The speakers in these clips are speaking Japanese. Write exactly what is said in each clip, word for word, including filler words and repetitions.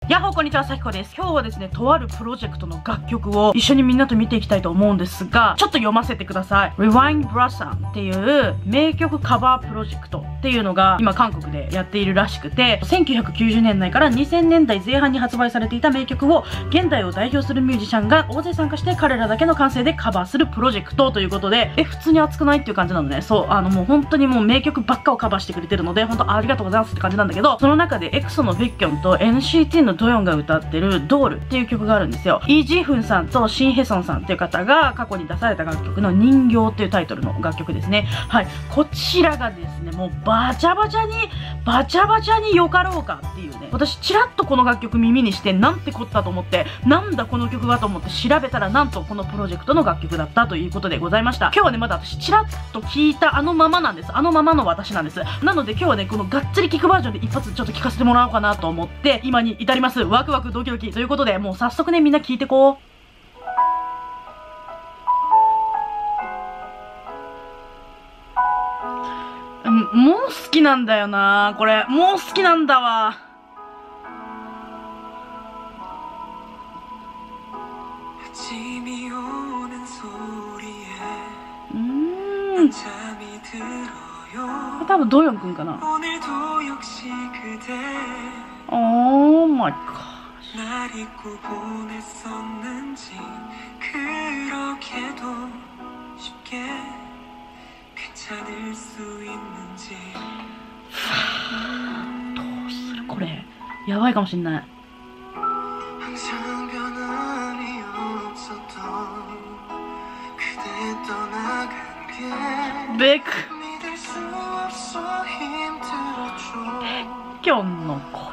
やっほーこんにちは、さきこです。今日はですね、とあるプロジェクトの楽曲を一緒にみんなと見ていきたいと思うんですが、ちょっと読ませてください。Rewind Blossom っていう名曲カバープロジェクトっていうのが今韓国でやっているらしくて、せんきゅうひゃくきゅうじゅうねんだいからにせんねんだいぜん半に発売されていた名曲を現代を代表するミュージシャンが大勢参加して彼らだけの感性でカバーするプロジェクトということで、え、普通に熱くないっていう感じなのね。そう、あのもう本当にもう名曲ばっかをカバーしてくれてるので、本当ありがとうございますって感じなんだけど、その中でエクソのベッキョンと エヌシーティー のドヨンが歌ってるドールっていう曲があるんですよ。イ・ジフンさんとシン・ヘソンさんっていう方が過去に出された楽曲の人形っていうタイトルの楽曲ですね。はい。こちらがですね、もうバチャバチャに、バチャバチャによかろうかっていうね。私チラッとこの楽曲耳にしてなんてこったと思って、なんだこの曲はと思って調べたらなんとこのプロジェクトの楽曲だったということでございました。今日はね、まだ私チラッと聞いたあのままなんです。あのままの私なんです。なので今日はね、このがっつり聞くバージョンで一発ちょっと聞かせてもらおうかなと思って、今に至ります。ワクワクドキドキということで、もう早速ね、みんな聞いてこう。うん、もう好きなんだよなこれ。もう好きなんだわ。うーん。多分ドヨンくんかな。オーマイガー。どうするこれ。やばいかもしんない。ベクきょんの声。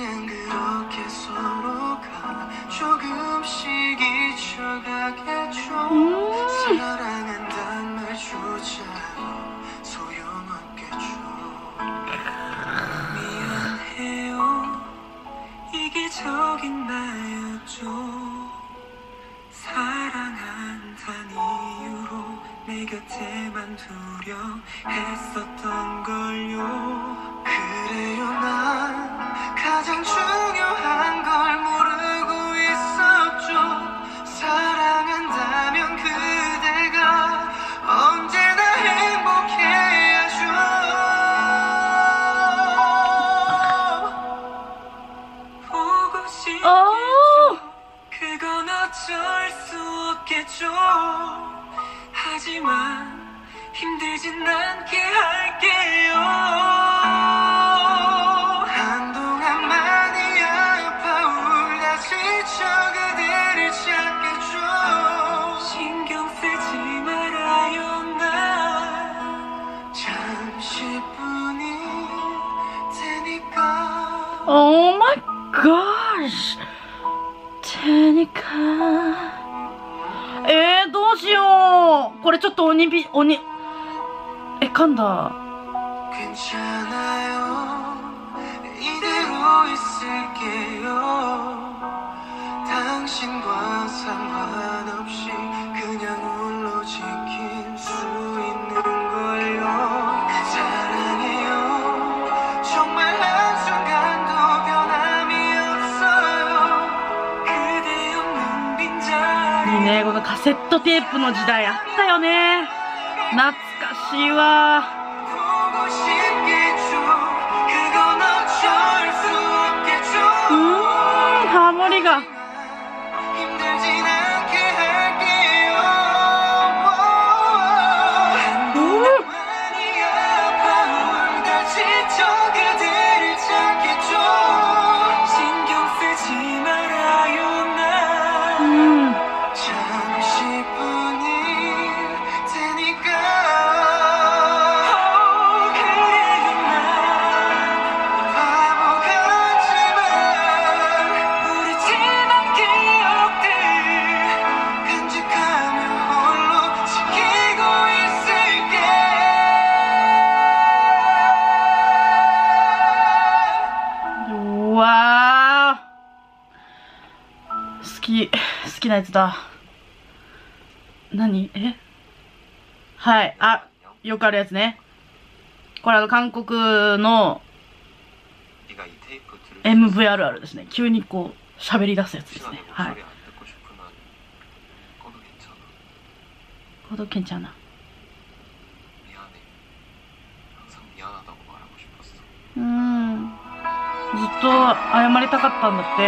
うーん。Oh my gosh! テニカえー、どうしようこれちょっと鬼び、鬼、え、噛んだ。いいね、このカセットテープの時代あったよね。懐かしいわ。うーん、ハモリが。わー、好き、好きなやつだ。何？え？はい。あ、よくあるやつね。これあの、韓国のエムブイ あるあるですね。急にこう喋り出すやつですね。はい。고도 괜찮아. 음, ずっと謝りたかったんだって。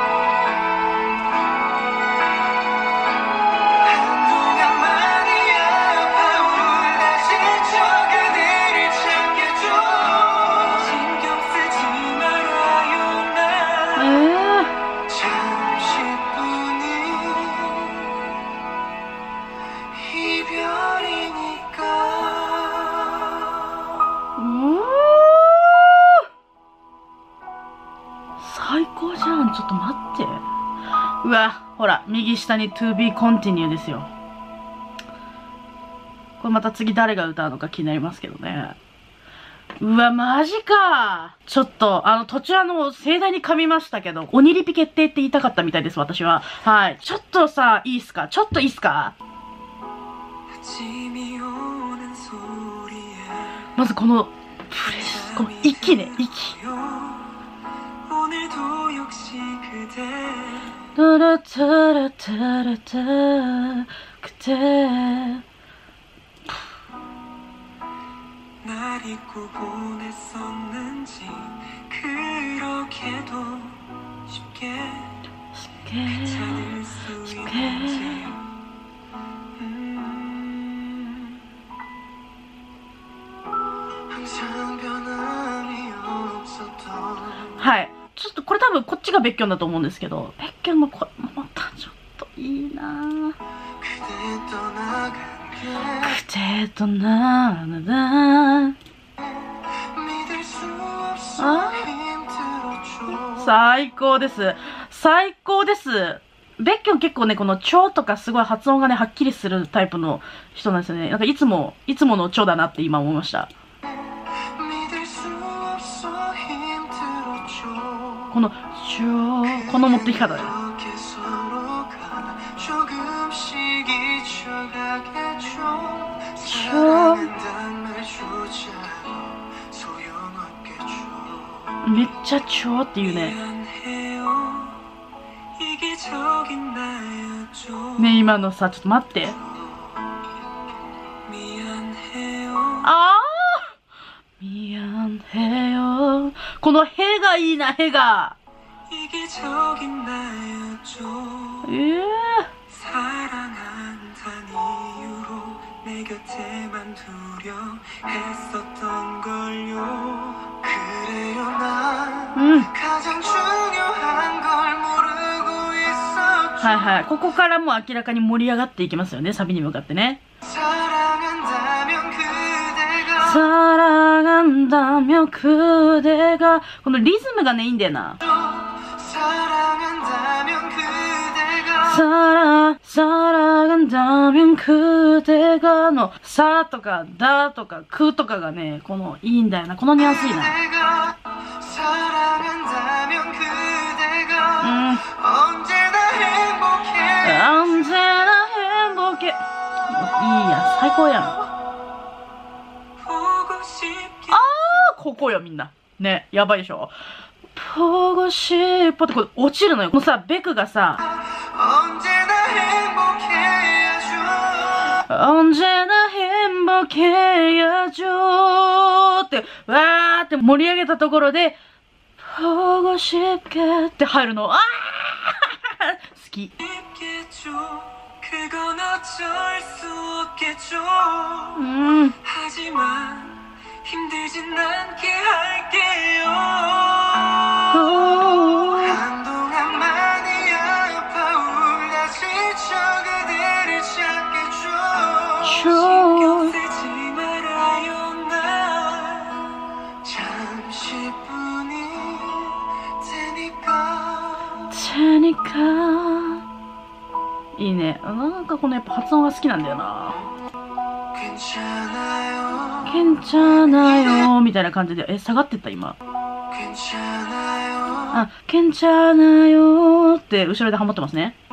最高じゃん。ちょっと待って。うわ、ほら、右下に to be continue ですよ。これまた次誰が歌うのか気になりますけどね。うわ、マジか。ちょっと、あの、途中あの、盛大に噛みましたけど、鬼リピ決定って言いたかったみたいです、私は。はい。ちょっとさ、いいっすか？ちょっといいっすか？まずこの、この息ね、息。タラタラタラタくてはい。ちょっとこれ多分こっちが別居だと思うんですけど、別居の声もまたちょっといいなぁ。くてとななだあ最高です。最高です。別居結構ね、このチョとかすごい発音がね、はっきりするタイプの人なんですよね。なんかいつも、いつものチョだなって今思いました。この、チョこの持ってき方だよ。チョめっちゃチョっていうね。ね、今のさ、ちょっと待って。あーみやんへよ。このへがいいな、へが。えーうん。はいはい。ここからもう明らかに盛り上がっていきますよね、サビに向かってね。사랑한다면 그대가このリズムがねいいんだよな。사랑 사랑한다면 그대가のさとかだとかくとかがねこのいいんだよな。このニュアンスいいな。うん。언제나 행복해。いいや最高やん。ここよみんな。ね、やばいでしょ。ポゴシッポってこれ落ちるのよ。このさ、ベクがさ、언제나 행복해야죠ってわーって盛り上げたところで、ポゴシッケって入るの。あー好き。うん。힘들진 않게 할게요. 한동안 많이 아파올 다시 저 그대를 찾겠죠. 신경 쓰지 말아요 나 잠시뿐이 테니까 테니까 いいね。なんかこのやっぱ発音が好きなんだよな。ケンチャナよみたいな感じで、え、下がってった今。あ、ケンチャナよって後ろでハモってますね。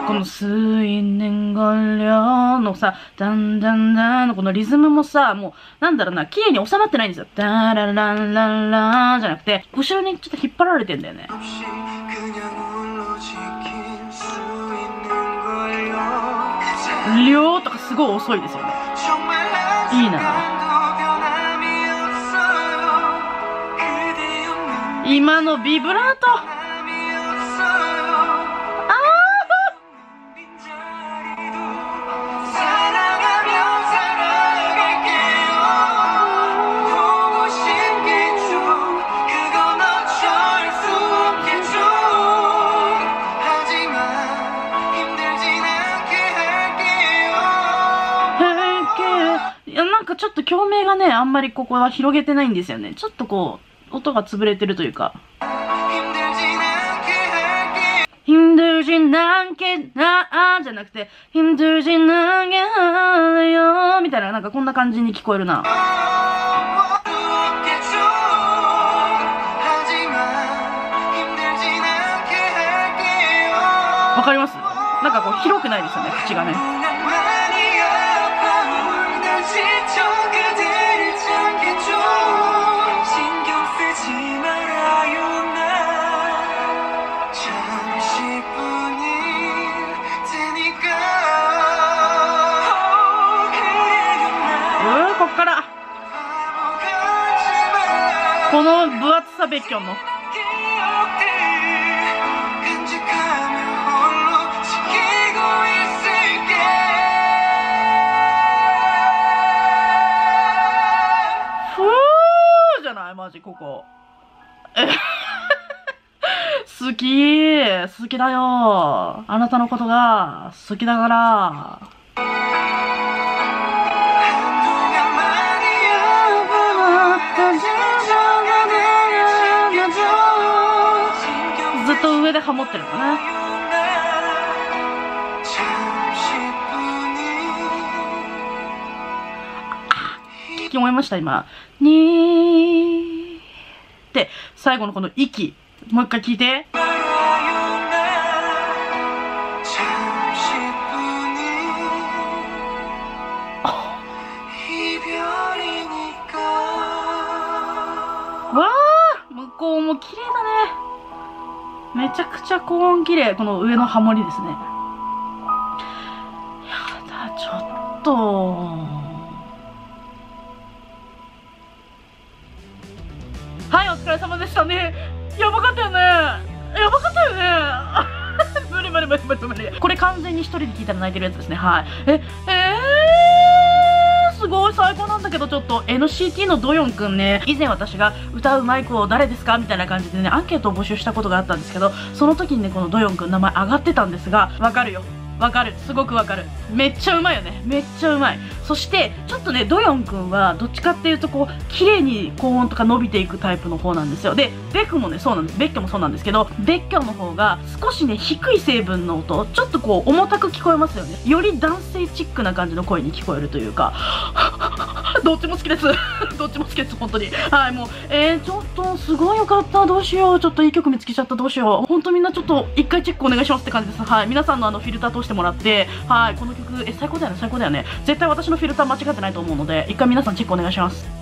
この水年後量のさ、だんだんだんのこのリズムもさ、もう、なんだろうな、綺麗に収まってないんですよ。ダラララララじゃなくて、後ろにちょっと引っ張られてんだよね。量とかすごい遅いですよね。いいな。今のビブラート。なんかちょっと共鳴がね、あんまりここは広げてないんですよね。ちょっとこう、音が潰れてるというか。ヒンドゥージなんけなーじゃなくて、ヒンドゥージなんけはーよーみたいな、なんかこんな感じに聞こえるな。わかります？なんかこう広くないですよね、口がね。こっからこの分厚さ別居のふーじゃない？マジここ好き好きだよ、あなたのことが好きだから。ずっと上でハモってるのね。聞き思いました今。にーって最後のこの息、もう一回聞いて。わー、向こうも綺麗だね。めちゃくちゃ高音綺麗。この上のハモリですね。やだ、ちょっと。はい、お疲れ様でしたね。やばかったよね。やばかったよね。無理無理無理無理無理。これ完全に一人で聞いたら泣いてるやつですね。はい。え、えー、すごい最高なんだけど、ちょっと エヌシーティー のドヨンくんね、以前私が歌うまい子誰ですかみたいな感じでね、アンケートを募集したことがあったんですけど、その時にね、このドヨンくん名前上がってたんですが、わかるよ。わかる。すごくわかる。めっちゃうまいよね。めっちゃうまい。そして、ちょっとね、ドヨンくんは、どっちかっていうと、こう、綺麗に高音とか伸びていくタイプの方なんですよ。で、ベックもね、そうなんです。ベッキョもそうなんですけど、ベッキョの方が、少しね、低い成分の音、ちょっとこう、重たく聞こえますよね。より男性チックな感じの声に聞こえるというか、どっちも好きです。どっちも好きです、本当に。はい、もう、えー、ちょっと、すごいよかった。どうしよう。ちょっといい曲見つけちゃった。どうしよう。本当みんなちょっと、一回チェックお願いしますって感じです。はい。皆さんのあの、フィルター通してもらって、はい。この曲、え、最高だよね、最高だよね。絶対私のフィルター間違ってないと思うので、一回皆さんチェックお願いします。